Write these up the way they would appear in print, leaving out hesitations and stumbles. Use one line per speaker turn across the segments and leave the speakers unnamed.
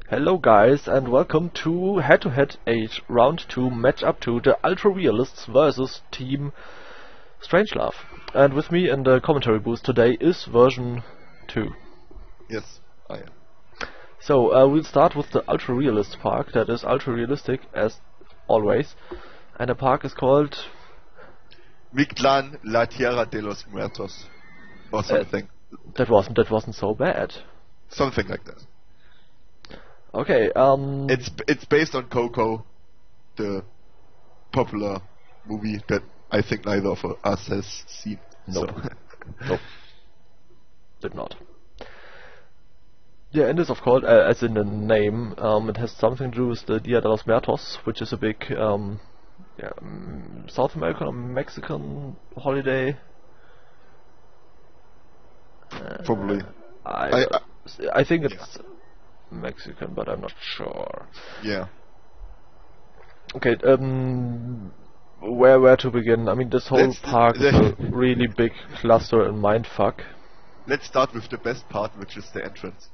Hello guys and welcome to Head-to-Head 8 Round 2 Match Up 2, the Ultra Realists versus Team Strangelove. And with me in the commentary booth today is version 2.
Yes, I am.
So we'll start with the Ultra Realist park, that is ultra realistic as always. And the park is called
Mictlan, La Tierra de los Muertos. Or something.
That wasn't so bad.
Something like that.
Okay,
It's based on Coco, the popular movie that I think neither of us has seen.
Nope.
So.
Nope. Did not. Yeah, and it's of course, as in the name, it has something to do with the Dia de los Muertos, which is a big South American or Mexican holiday.
Probably.
I think it's Mexican, but I'm not sure.
Yeah.
Okay, where to begin? I mean, this whole park is a really big cluster and mindfuck.
Let's start with the best part, which is the entrance.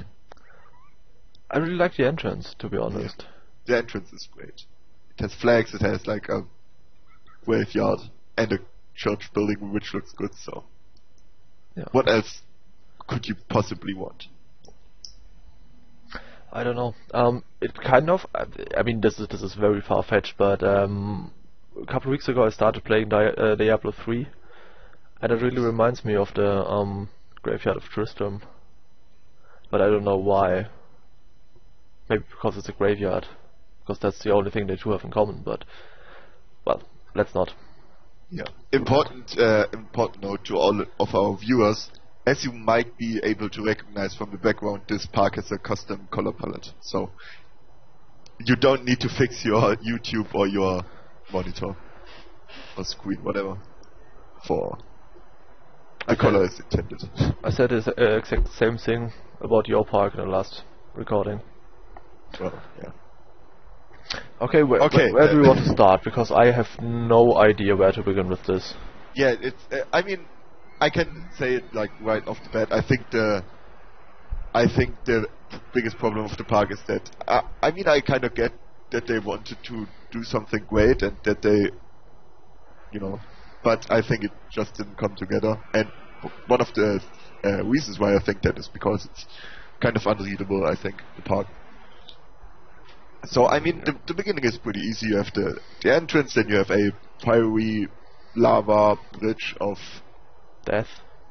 I really like the entrance, to be honest.
Yeah. The entrance is great. It has flags, it has like a graveyard and a church building which looks good, so
yeah.
What else could you possibly want?
I don't know. It kind of. I mean, this is very far-fetched, but a couple of weeks ago I started playing Diablo 3, and it really reminds me of the Graveyard of Tristram. But I don't know why. Maybe because it's a graveyard, because that's the only thing they two have in common. But well, let's not.
Yeah. Important note to all of our viewers. As you might be able to recognize from the background, this park has a custom color palette, so you don't need to fix your YouTube or your monitor or screen, whatever, for the color is intended.
I said the exact same thing about your park in the last recording.
Well, yeah.
Okay, where do we want to start? Because I have no idea where to begin with this.
Yeah, it's. I mean, I can say it like right off the bat. I think the biggest problem of the park is that I mean, I kind of get that they wanted to do something great and that they, but I think it just didn't come together. And one of the reasons why I think that is because it's kind of unreadable. I think the park. So I mean, the beginning is pretty easy. You have the entrance, then you have a fiery lava bridge of
death.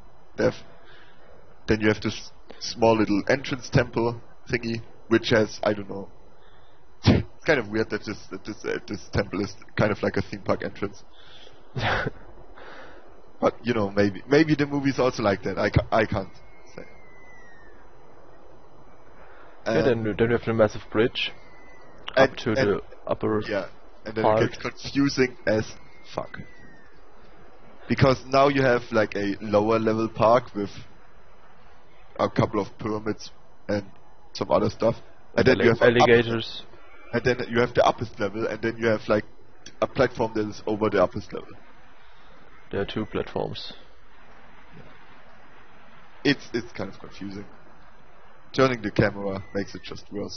Then you have this small little entrance temple thingy, which has, I don't know. It's kind of weird that this temple is kind of like a theme park entrance. But maybe the movie's also like that. I can't say.
Yeah, then you have the massive bridge up to the upper.
Yeah, and then
park.
it gets confusing as fuck. Because now you have like a lower level park with a couple of pyramids and some other stuff. And then you have
alligators.
And then you have the uppest level, and then you have like a platform that is over the uppest level.
There are two platforms.
It's kind of confusing. Turning the camera makes it just worse.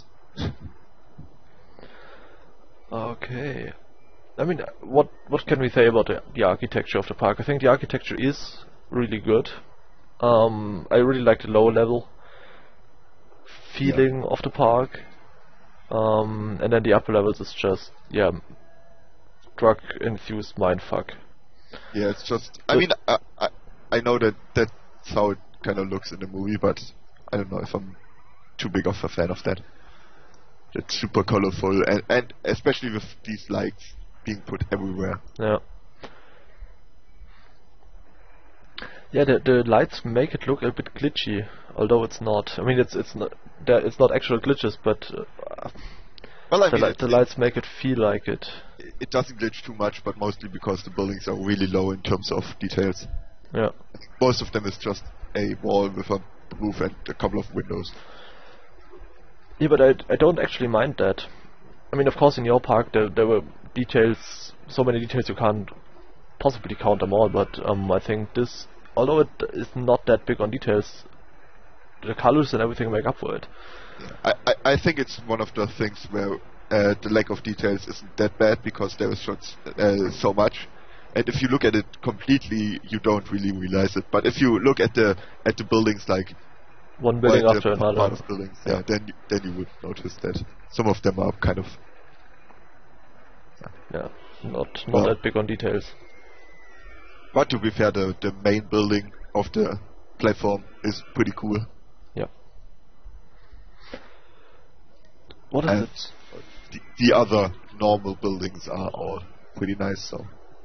Okay. I mean, what can we say about the architecture of the park? I think the architecture is really good. I really like the lower level feeling of the park. And then the upper levels is just, drug-infused mindfuck.
Yeah, it's just... I mean, I know that's how it kind of looks in the movie, but I don't know if I'm too big of a fan of that. It's super colorful, and especially with these lights being put everywhere.
Yeah. Yeah, the lights make it look a bit glitchy, although it's not. I mean, it's not actual glitches, but the lights make it feel like it.
It doesn't glitch too much, but mostly because the buildings are really low in terms of details.
Yeah.
Most of them is just a wall with a roof and a couple of windows.
Yeah, but I don't actually mind that. I mean, of course, in your park there were details, so many details you can't possibly count them all, but I think this, although it is not that big on details, the colors and everything make up for it.
I think it's one of the things where the lack of details isn't that bad because there is so much, and if you look at it completely, you don't really realize it. But if you look at the buildings, like
one building
the
after
part
another.
of buildings, then you would notice that some of them are kind of
Not
Well.
that big on details.
But to be fair, the main building of the platform is pretty cool.
Yeah. What is
And
it?
the other normal buildings are all pretty nice. So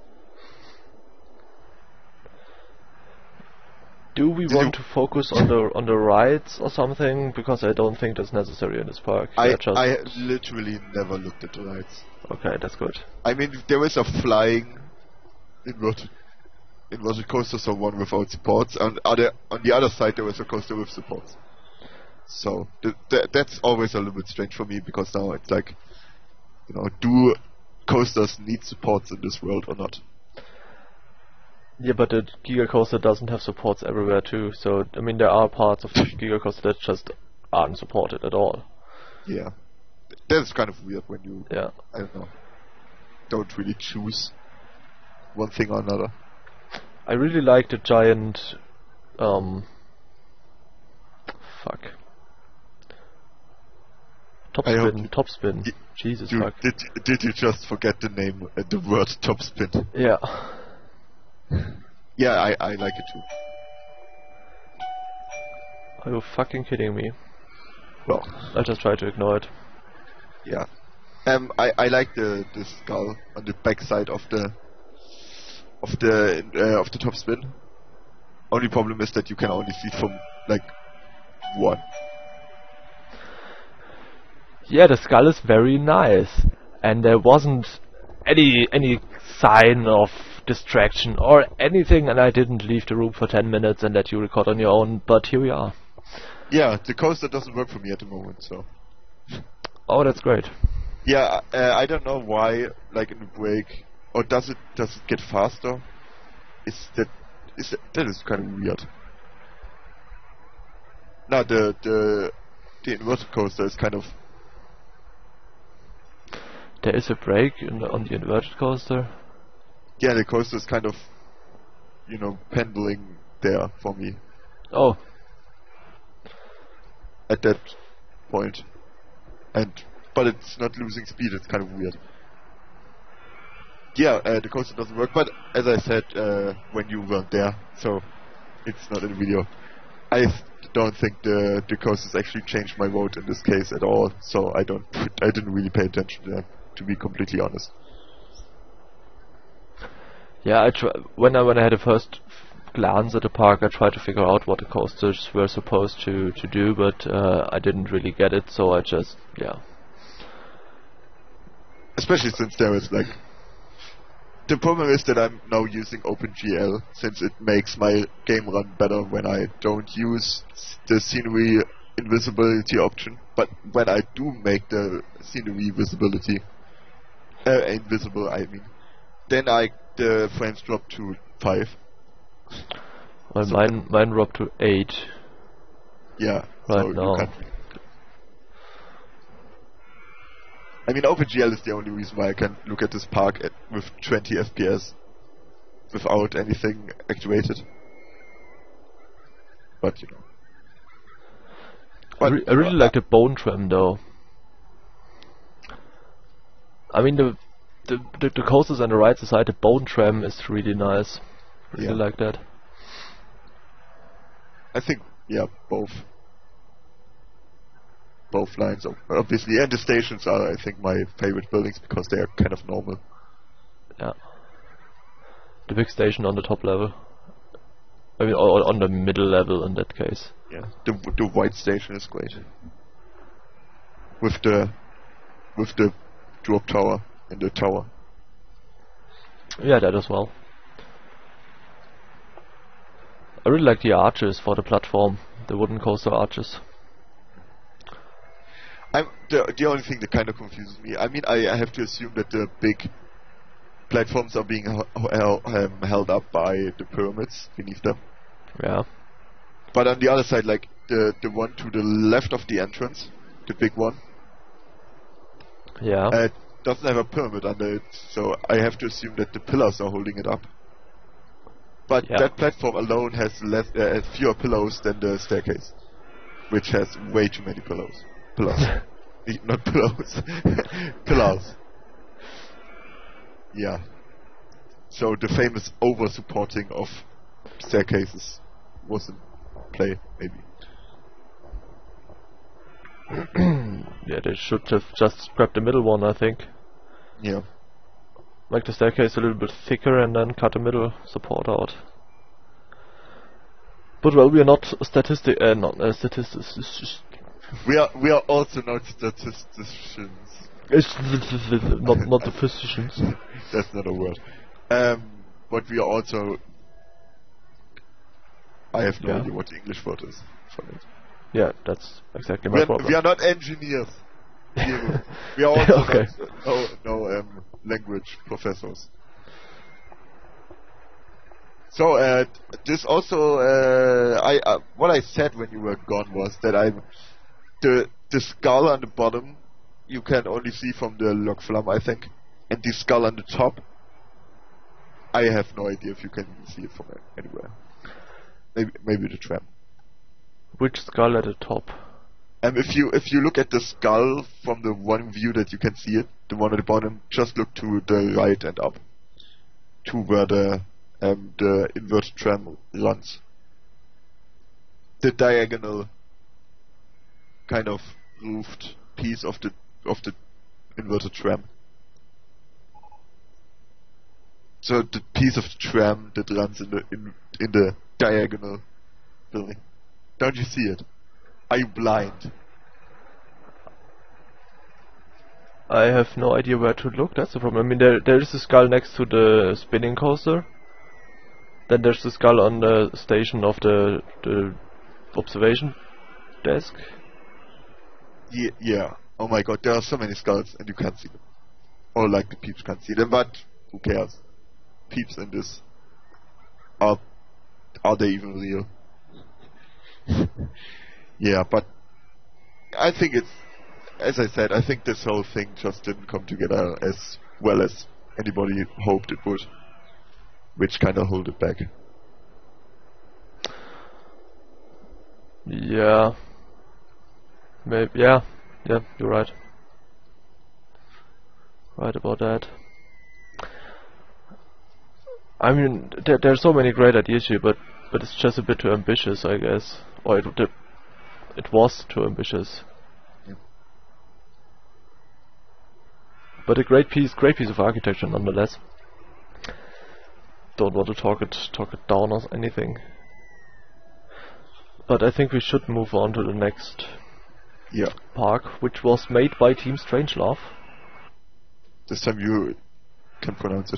Do we
Did
want
you-
to focus on the rides or something? Because I don't think that's necessary in this park.
I
They're
literally never looked at the lights.
okay, that's good.
I mean, there is a flying inverted coaster, so one without supports, and on the other side there is a coaster with supports. So that's always a little bit strange for me because now it's like, do coasters need supports in this world or not?
Yeah, but the Giga Coaster doesn't have supports everywhere too. So I mean, there are parts of the Giga Coaster that just aren't supported at all.
Yeah, that's kind of weird when you
Yeah.
I don't know, don't really choose one thing or another.
I really like the giant.
I hope
Top spin.
y-
Jesus
You,
fuck.
did you just forget the name, the word top spin?
Yeah.
Yeah, I like it too.
Are you fucking kidding me?
Well,
I just try to ignore it.
yeah. I like the skull on the backside of the top spin. Only problem is that you can only see from like one.
Yeah, the skull is very nice, and there wasn't any sign of distraction or anything, and I didn't leave the room for 10 minutes and let you record on your own, but here we are.
Yeah, the coaster doesn't work for me at the moment, so.
Oh, that's great.
Yeah, I don't know why, like in the break, or does it get faster? That is kind of weird. No, the inverted coaster is kind of,
There is a break on the inverted coaster.
yeah, the coaster is kind of, pendling there for me
Oh,
at that point, but it's not losing speed. It's kind of weird. Yeah, the coaster doesn't work, but as I said, when you weren't there, so it's not in the video. I don't think the coasters actually changed my vote in this case at all, so I didn't really pay attention to that, to be completely honest.
yeah. When I had a first glance at the park, I tried to figure out what the coasters were supposed to do, but I didn't really get it, so I just
Especially since there is like, the problem is that I'm now using OpenGL, since it makes my game run better when I don't use the scenery invisibility option. But when I do make the scenery invisible, I mean, then the frames drop to 5.
Well,
So
mine dropped to 8.
Yeah,
Right
so
now.
you can't. I mean, OpenGL is the only reason why I can look at this park with 20 FPS without anything activated. But
I really like the bone trim though. I mean the coasters on the right side, the bone trim is really nice. Really
Yeah.
like that.
I think, yeah, both lines, obviously, and the stations are, I think, my favorite buildings because they are kind of normal.
Yeah. The big station on the top level. I mean, or on the middle level in that case.
Yeah, the white station is great. With the drop tower in the tower.
Yeah, that as well. I really like the arches for the platform, the wooden coaster arches.
The only thing that kind of confuses me, I mean, I have to assume that the big platforms are being held up by the pyramids beneath them.
Yeah.
But on the other side, like the one to the left of the entrance, the big one,
Yeah.
doesn't have a pyramid under it, so I have to assume that the pillars are holding it up. But
Yeah.
that platform alone has fewer pillows than the staircase, which has way too many pillows. Pillars. Not pillows. Pillars. Yeah. So the famous over-supporting of staircases was in play, maybe.
Yeah, they should have just grabbed the middle one, I think.
Yeah.
Make the staircase a little bit thicker and then cut the middle support out. But well, we are not statisticians.
We are also not statisticians.
not the physicians.
That's not a word. But we are also... I have no idea what the English word is for it.
Yeah, that's exactly my problem.
We are not engineers. We are also
Okay.
no language professors. So this also what I said when you were gone was that the skull on the bottom you can only see from the log flam, I think, and the skull on the top I have no idea if you can even see it from anywhere. Maybe the tram.
Which skull at the top?
If you look at the skull from the one view that you can see it, the one at the bottom, just look to the right and up, to where the inverted tram runs. The diagonal kind of roofed piece of the inverted tram. So the piece of the tram that runs in the diagonal building. Don't you see it? Are you blind?
I have no idea where to look, that's the problem. I mean, there is a skull next to the spinning coaster. Then there's the skull on the station of the observation desk.
Yeah. Oh my god, there are so many skulls and you can't see them. Or like the peeps can't see them, but who cares? Peeps in this. Are they even real? Yeah, but I think it's, as I said, I think this whole thing just didn't come together as well as anybody hoped it would, which kind of held it back.
Yeah. Maybe. Yeah, you're right. Right about that. I mean, there are so many great ideas here, but it's just a bit too ambitious, I guess. Or it was too ambitious.
Yeah.
But a great piece of architecture nonetheless. Don't want to talk it down or anything. But I think we should move on to the next park, which was made by Team Strangelove.
This time you can pronounce it.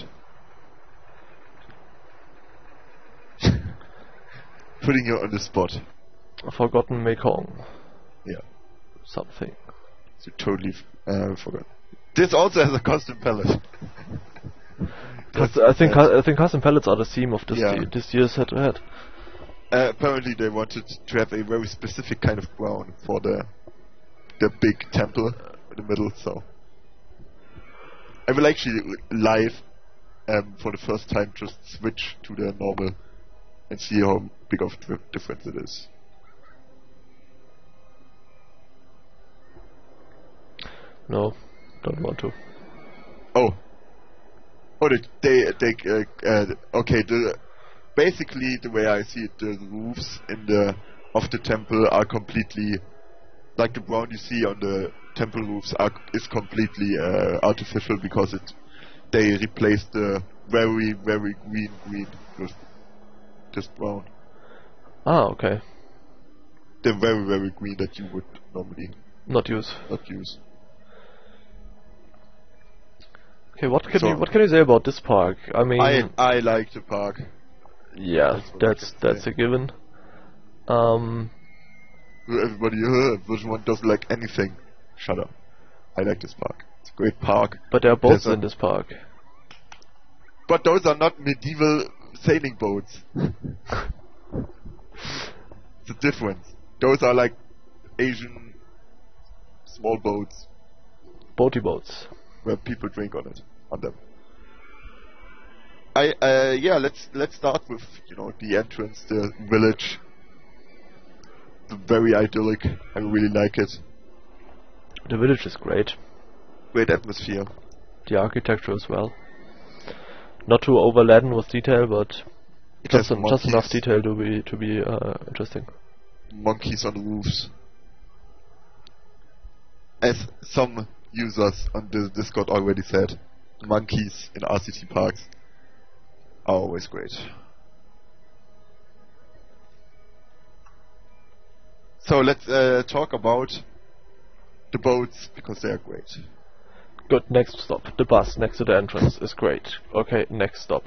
Putting you on the spot.
Forgotten Mekong.
Yeah.
Something.
So totally forgot. This also has a custom palette.
I think custom palettes are the theme of this year's head-to-head.
Apparently they wanted to have a very specific kind of ground for the big temple in the middle, so I will actually live for the first time just switch to the normal and see how big of a difference it is.
No, don't want to.
Basically the way I see it, the roofs of the temple are completely, like the brown you see on the temple roofs is completely artificial, because they replaced the very very green with just brown.
Ah, okay.
The very very green that you would normally
not use. Okay, what can you say about this park? I mean,
I like the park.
Yeah, that's a given.
Everybody version 1 doesn't like anything. Shut up. I like this park. It's a great park.
But there are boats in this park.
But those are not medieval sailing boats. It's a difference. Those are like Asian small boats
Boaty boats.
where people drink on them. Let's start with the entrance, the village, the very idyllic. I really like it.
The village is great.
Great atmosphere.
The architecture as well. Not too overladen with detail, but
It
just
has
just enough
monkeys.
detail to be interesting.
Monkeys on the roofs. As some users on the Discord already said, monkeys in RCT parks are always great. So let's talk about the boats, because they are great.
Good, next stop. The bus next to the entrance is great. Okay, next stop.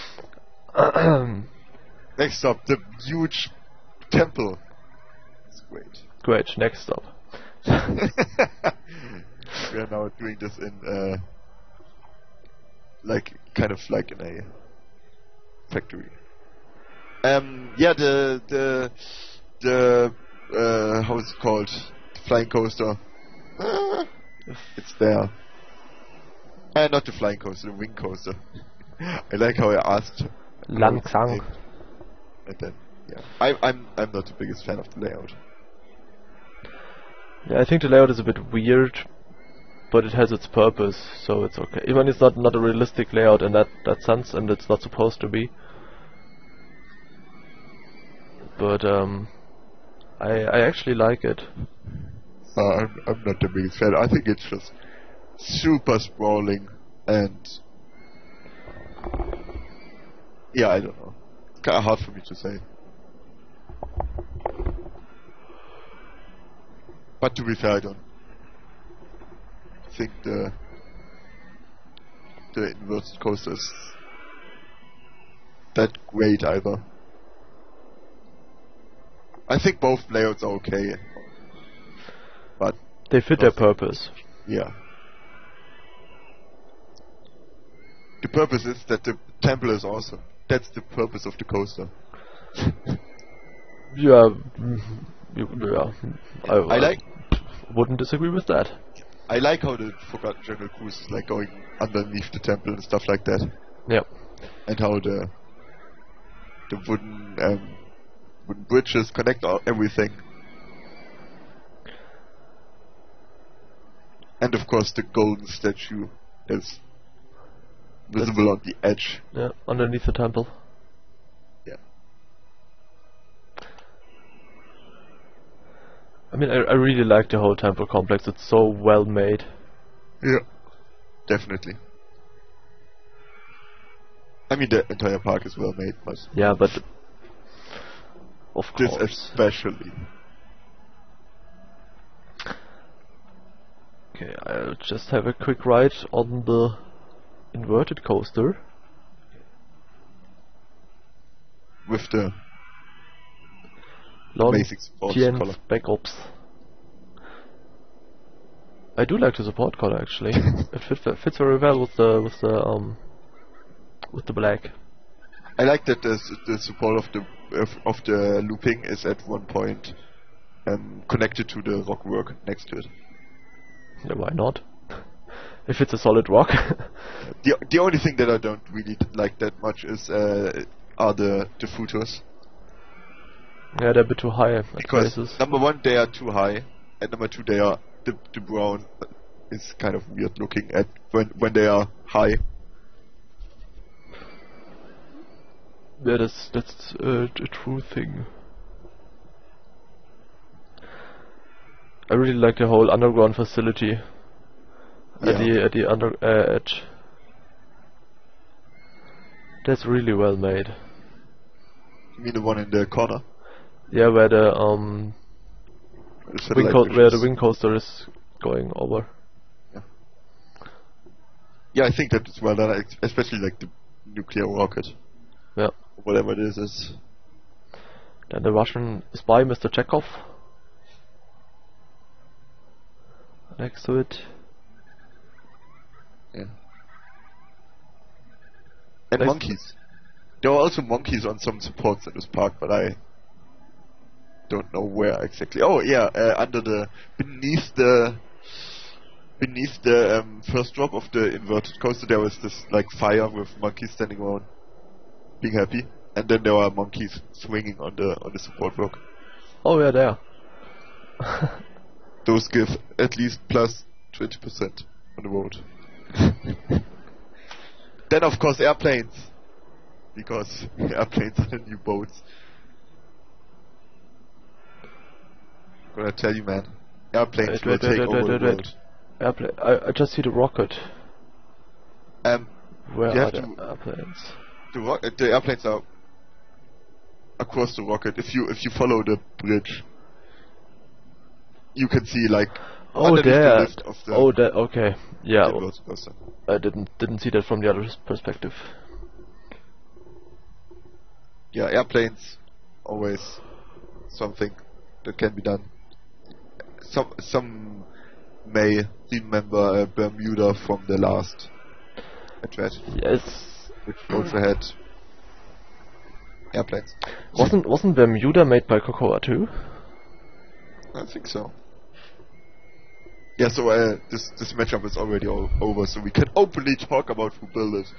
Next up, the huge temple. It's great.
Great, next stop.
We are now doing this in kind of like in a factory. The how is it called? The flying coaster. It's there. Not the flying coaster, the wing coaster. I like how I asked.
Langsang.
And then, yeah, I'm not the biggest fan of the layout.
Yeah, I think the layout is a bit weird, but it has its purpose, so it's okay. Even it's not a realistic layout in that sense, and it's not supposed to be. But I actually like it.
I'm not the biggest fan. I think it's just super sprawling and yeah, I don't know. It's kind of hard for me to say. But to be fair, I don't think the inverted coaster is that great either. I think both layouts are okay, but
They fit their purpose.
yeah. The purpose is that the temple is awesome. That's the purpose of the coaster.
Yeah,
I
wouldn't disagree with that.
I like how the Forgotten Jungle Cruise is like going underneath the temple and stuff like that,
Yeah.
and how the wooden bridges connect everything, and of course the golden statue is visible on the edge.
Yeah, underneath the temple.
Yeah.
I mean, I really like the whole temple complex. It's so well made.
Yeah. Definitely. I mean, the entire park is well made, but
Yeah, but of
this
course.
especially.
Okay, I'll just have a quick ride on the inverted coaster.
With the
Long
basic sports
Tien's
color.
backups. I do like the support color actually. It fits very well with the black.
I like that the support of the looping is at one point connected to the rockwork next to it.
Yeah, why not? If it's a solid rock.
The only thing that I don't really like that much is are the futures.
Yeah, they're a bit too high at
Because
places.
number one, they are too high, and number two, they are the brown is kind of weird looking at when they are high.
Yeah, that's a true thing. I really like the whole underground facility at the under edge. That's really well made.
You mean the one in the corner?
Yeah, where the
The satellite
where the
dishes.
wing coaster is going over.
Yeah, I think that is well done, especially like the nuclear rocket,
Yeah.
whatever this is.
Then the Russian spy, Mr. Chekhov, next to it.
Yeah. And
Nice.
monkeys. There are also monkeys on some supports in this park, but I don't know where exactly. Oh yeah, beneath the beneath the first drop of the inverted coaster, there was this like fire with monkeys standing around, being happy, and then there were monkeys swinging on the support rock.
Oh yeah, there.
Those give at least plus 20% on the road. Then of course airplanes, because airplanes are the new boats. Gonna tell you, man, airplanes will take over the world.
Airplane. I just see the rocket. Where
you
are
have
the
to-
airplanes?
The airplanes are across the rocket. If you follow the bridge, you can see like
Oh,
underneath the
there.
lift of the
Oh, there. Okay. Yeah.
inverted coaster.
I didn't see that from the other perspective.
Yeah, airplanes always something that can be done. Some may remember Bermuda from the last advert,
Yes.
which also had airplanes.
Wasn't Bermuda made by Cocoa too?
I think so. Yeah, so this matchup is already over, so we can openly talk about who built it.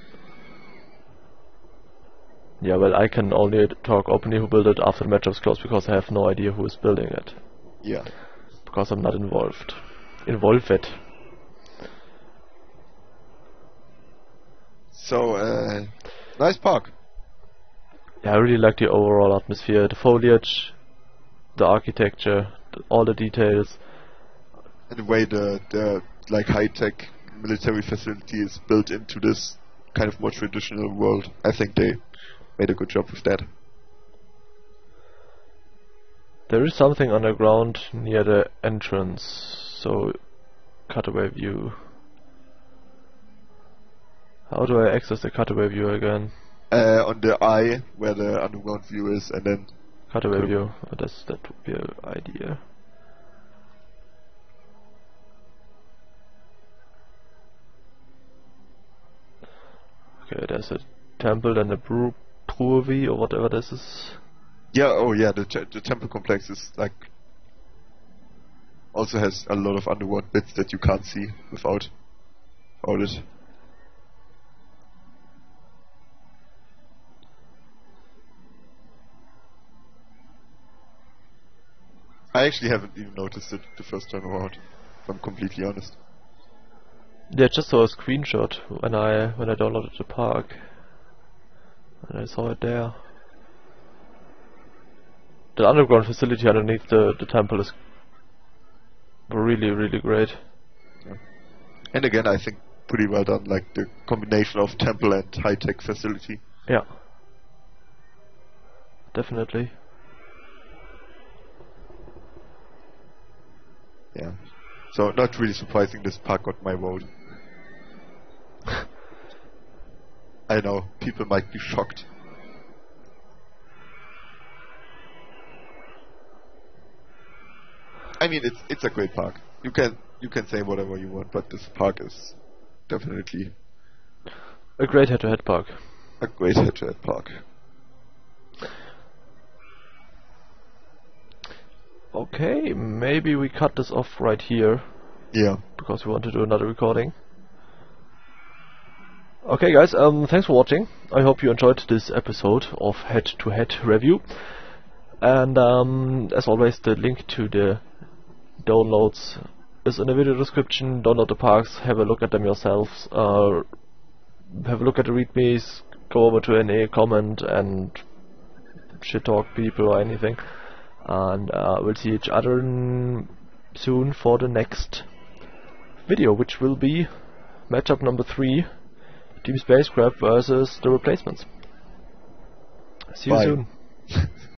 Yeah, well, I can only talk openly who built it after the matchup's closed because I have no idea who is building it.
Yeah.
Because I'm not involved.
So, nice park.
Yeah, I really like the overall atmosphere, the foliage, the architecture, all the details.
And the way the like high-tech military facility is built into this kind of more traditional world. I think they made a good job with that.
There is something underground near the entrance, so cutaway view. How do I access the cutaway view again?
On the eye where the underground view is, and then
Cutaway
Cool.
view. That would be an idea. Okay, there's a temple and a brewery or whatever this is.
yeah, oh yeah, the temple complex is like also has a lot of underground bits that you can't see without it. I actually haven't even noticed it the first time around, if I'm completely honest.
Yeah, just saw a screenshot when I downloaded the park, and I saw it there. The underground facility underneath the temple is really great.
And again, I think pretty well done, like the combination of temple and high-tech facility.
Yeah, definitely.
Yeah. So not really surprising this park got my vote. I know, people might be shocked. I mean, it's a great park. You can say whatever you want, but this park is definitely
A great head-to-head park.
a great head-to-head park.
Okay, maybe we cut this off right here
Yeah.
because we want to do another recording. Okay, guys, thanks for watching. I hope you enjoyed this episode of Head-to-Head Review. And as always, the link to the downloads is in the video description. Download the parks, have a look at them yourselves, have a look at the readmes, go over to NA, comment, and shit talk people or anything. And we'll see each other soon for the next video, which will be matchup number 3, Team Spacecraft versus the Replacements. See you
Bye.
soon.